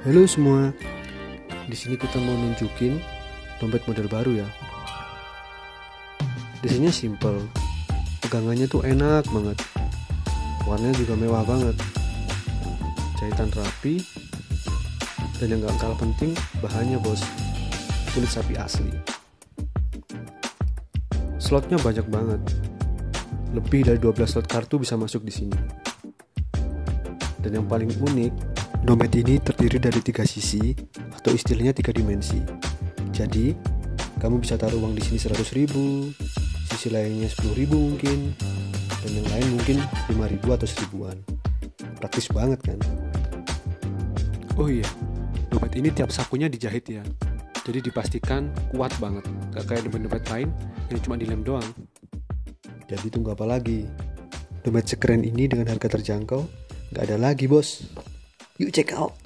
Halo semua, di sini kita mau nunjukin dompet model baru ya. Desainnya simple, pegangannya tuh enak banget, warnanya juga mewah banget, jahitan rapi, dan yang gak kalah penting bahannya bos, kulit sapi asli. Slotnya banyak banget, lebih dari 12 slot kartu bisa masuk di sini. Dan yang paling unik, dompet ini terdiri dari 3 sisi atau istilahnya 3 dimensi. Jadi, kamu bisa taruh uang di sini 100.000, sisi lainnya 10.000 mungkin, dan yang lain mungkin 5.000 atau 1.000-an. Praktis banget kan? Oh iya, dompet ini tiap sakunya dijahit ya. Jadi dipastikan kuat banget, gak kayak dompet-dompet lain yang cuma dilem doang. Jadi tunggu apa lagi? Dompet sekeren ini dengan harga terjangkau, gak ada lagi bos. You check out.